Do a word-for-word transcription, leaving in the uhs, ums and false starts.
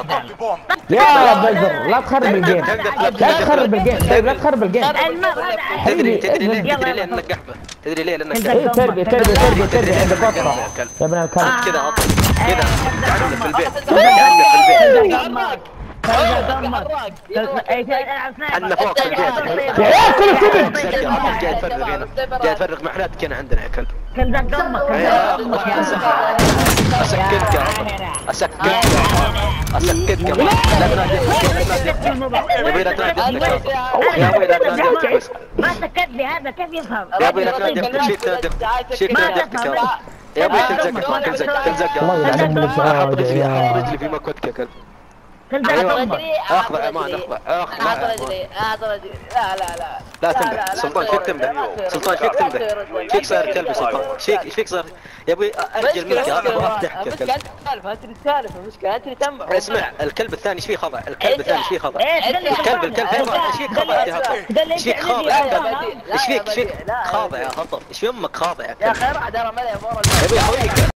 يا بزر لا تخرب الجيم، لا تخرب الجيم، طيب لا تخرب الجيم تدري تدري ليه تدري ليه لانك قحبه، تدري ليه لانك اي تربي تربي تربي تربي عندك وقفه يا ابن الكلب كذا عطل كذا تعلم في البيت تعلم في البيت عندنا فوق في البيت يا عيال كل كذب جاي تفرغ هنا جاي تفرغ محلاتك هنا عندنا يا كلب كنزك دمك اسكتك يا عطل اسكتك يا عطل اسكتك يا عطل لا تنادي لا تنادي يا ابوي لا تنادي بس ما سكت بهذا كيف يفهم يا ابوي لا تنادي شيك تنادي شيك تنادي يا عطل يا ابوي تلزق تلزق تلزق الله يلعن امك احط رجلي احط رجلي في مكوتك يا كلب اخضع يا مان اخضع اخضع لا لا لا لا تنبه سلطان فيك تنبه سلطان فيك تنبه فيك صار كلب سلطان فيك فيك صار يا ابوي ارجل منك هذا ابغى افتحك يا كلب السالفه انت اللي تسالف المشكله انت اللي تنبه اسمع الكلب الثاني ايش فيه خضع الكلب الثاني ايش فيه خضع الكلب الكلب ايش فيك خضع يا هطل ايش فيك خاضع يا كلب ايش فيك ايش فيك خاضع يا هطل ايش في امك خاضع يا كلب يا اخي ارعى ترى ملأ يا ابوي خويك